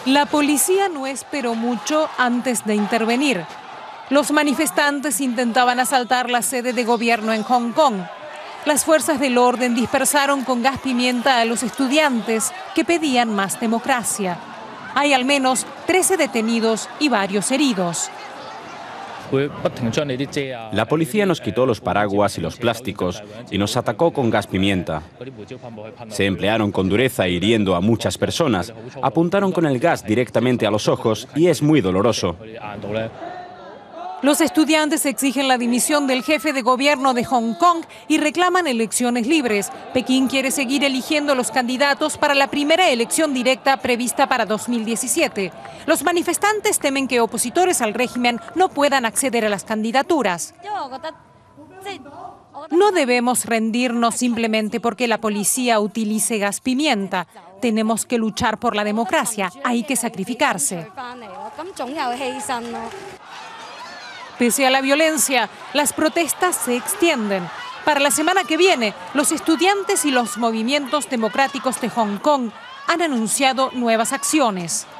La policía no esperó mucho antes de intervenir. Los manifestantes intentaban asaltar la sede de gobierno en Hong Kong. Las fuerzas del orden dispersaron con gas pimienta a los estudiantes que pedían más democracia. Hay al menos 13 detenidos y varios heridos. La policía nos quitó los paraguas y los plásticos y nos atacó con gas pimienta. Se emplearon con dureza hiriendo a muchas personas, apuntaron con el gas directamente a los ojos y es muy doloroso. Los estudiantes exigen la dimisión del jefe de gobierno de Hong Kong y reclaman elecciones libres. Pekín quiere seguir eligiendo los candidatos para la primera elección directa prevista para 2017. Los manifestantes temen que opositores al régimen no puedan acceder a las candidaturas. No debemos rendirnos simplemente porque la policía utilice gas pimienta. Tenemos que luchar por la democracia. Hay que sacrificarse. Pese a la violencia, las protestas se extienden. Para la semana que viene, los estudiantes y los movimientos democráticos de Hong Kong han anunciado nuevas acciones.